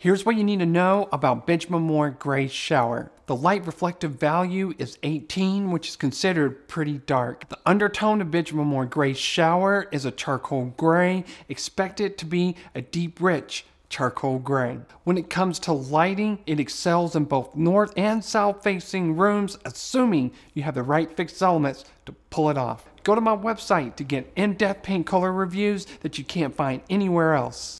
Here's what you need to know about Benjamin Moore Gray Shower. The light reflective value is 18, which is considered pretty dark. The undertone of Benjamin Moore Gray Shower is a charcoal gray. Expect it to be a deep, rich charcoal gray. When it comes to lighting, it excels in both north and south facing rooms, assuming you have the right fixed elements to pull it off. Go to my website to get in-depth paint color reviews that you can't find anywhere else.